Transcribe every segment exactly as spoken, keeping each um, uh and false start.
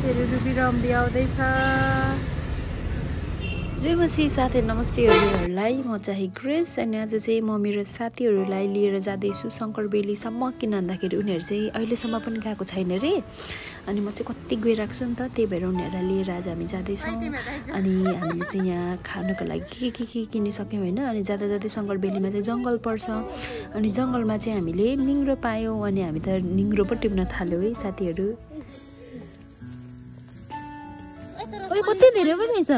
साथीहरु रुबी र अम्बी आउँदैछ। जय मसी साथी नमस्ते हजुरहरूलाई। म चाहिँ ग्रेस अनि आज चाहिँ म मेरो साथीहरूलाई लिएर जाँदैछु शङ्कर बेलीसम्म। किन भन्दाखेरि उनीहरू चाहिँ अहिलेसम्म पनि गएको छैन रे अनि म चाहिँ कति गइरहेको छु नि त, त्यही भएर उनीहरूलाई लिएर आज हामी जाँदैछौँ। अनि हामीले चाहिँ यहाँ खानको लागि के के के किनिसक्यौँ होइन। अनि जाँदा जाँदै शङ्कर बेलीमा चाहिँ जङ्गल पर्छ अनि जङ्गलमा चाहिँ हामीले निङ्ग्रो पायौँ अनि हामी त निङ्ग्रो पो टिप्न थाल्यौँ है साथीहरू। ओइ कति धेरै पनि छ।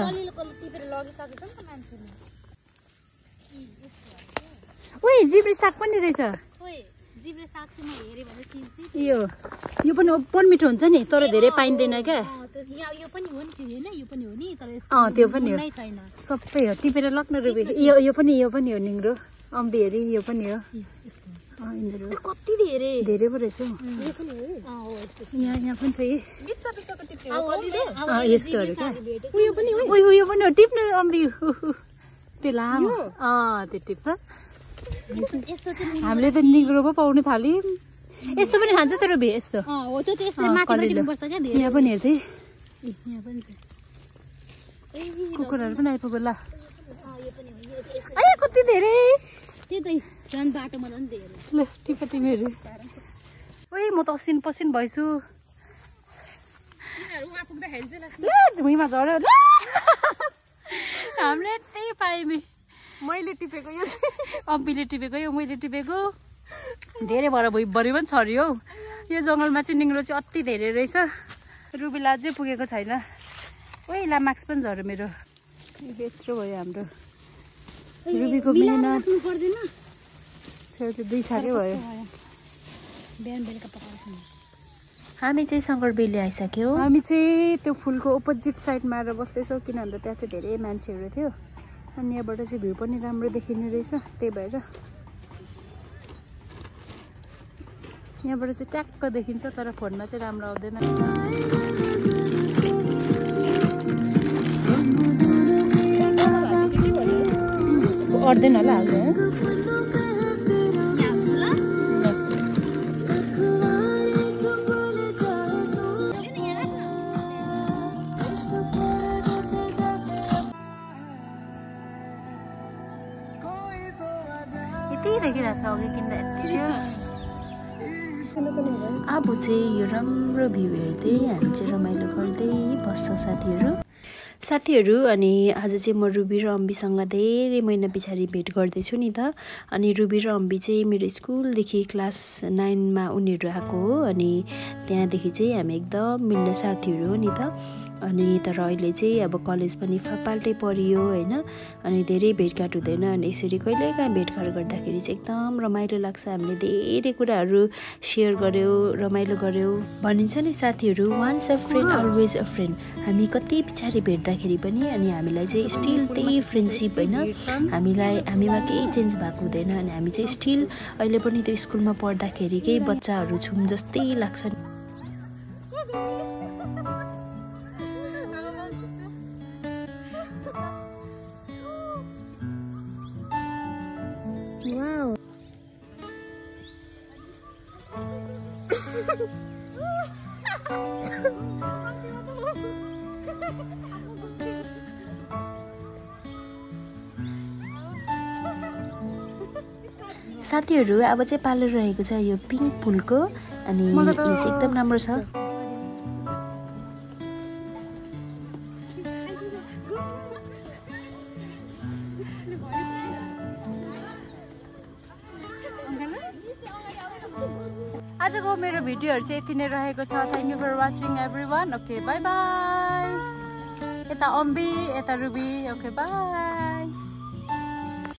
ओइ जिब्री साग पनि रहेछ। यो यो पनि ओपन मिठो हुन्छ नि तर धेरै पाइँदैन क्या। अँ त्यो पनि हो, सबै हो टिपेर लग्न रुबी। यो यो पनि यो पनि हो निङ्ग्रो अम्बी हेरी यो पनि हो। कति धेरै धेरै पो रहेछ। यहाँ यहाँ पनि छ यस्तोहरू क्या। उयो पनि उयो पनि हो टिप्नु अम्बी त्यो लामो। अँ त्यो टिप्छ। हामीले त निग्रो पो पाउनु थाल्यौँ। यस्तो पनि खान्छ त रुबी यस्तो। यहाँ पनि हेर्दै कुकुरहरू पनि आइपुग्यो ल। कति धेरै ल टिप तिमीहरू। ओइ म त असिन पसिन भएछु। भुइँमा झऱ्यो ल। हामीले त्यही पायौँ। मैले टिपेको यो अम्बीले टिपेको यो मैले टिपेको धेरै भएर भुइँभरि पनि छर्यो हौ। यो जङ्गलमा चाहिँ निङ्ग्रो चाहिँ अति धेरै रहेछ। रुबीलाई अझै पुगेको छैन। ओइ ला मार्क्स पनि झऱ्यो मेरो। यत्रो भयो हाम्रो रुबीको मेहनत। दुई छाके भयो। हामी चाहिँ शङ्कर बेली आइसक्यौँ। हामी चाहिँ त्यो फुलको अपोजिट साइडमा आएर बस्दैछौँ किन भन्दा त्यहाँ चाहिँ धेरै मान्छेहरू थियो अनि यहाँबाट चाहिँ भ्यू पनि राम्रो देखिने रहेछ। त्यही भएर यहाँबाट चाहिँ ट्याक्क देखिन्छ तर फोनमा चाहिँ राम्रो आउँदैन। अर्दैन होला हाल्दै यति देखिरहेको छ अघि किन्दा यति थियो। अब चाहिँ यो राम्रो भ्यू हेर्दै हामी चाहिँ रमाइलो गर्दै बस्छौँ साथीहरू साथीहरू अनि आज चाहिँ म रुबी र अम्बीसँग धेरै महिना पछाडि भेट गर्दैछु नि त। अनि रुबी र अम्बी चाहिँ मेरो स्कुलदेखि क्लास नाइनमा उनीहरू आएको हो अनि त्यहाँदेखि चाहिँ हामी एकदम मिल्ने साथीहरू हो नि त। अनि तर अहिले चाहिँ अब कलेज पनि फाल्टै परियो होइन अनि धेरै भेटघाट हुँदैन। अनि यसरी कहिलेकाहीँ भेटघाट गर्दाखेरि चाहिँ एकदम रमाइलो लाग्छ। हामीले धेरै कुराहरू सेयर गऱ्यौँ, रमाइलो गऱ्यौँ। भनिन्छ नि साथीहरू once a friend always a friend. हामी कति पछाडि भेट्दाखेरि पनि अनि हामीलाई चाहिँ स्टिल त्यही फ्रेन्डसिप होइन, हामीलाई हामीमा केही चेन्ज भएको हुँदैन। अनि हामी चाहिँ स्टिल अहिले पनि त्यो स्कुलमा पढ्दाखेरि केही बच्चाहरू छौँ जस्तै लाग्छ नि। साथीहरू अब चाहिँ पालो रहेको छ यो पिङ्क फुलको अनि यो चाहिँ एकदम राम्रो छ। आजको मेरो भिडियोहरू चाहिँ यति नै रहेको छ। Thank you for watching everyone. Okay bye bye. यता अम्बी यता रुबी। Okay by.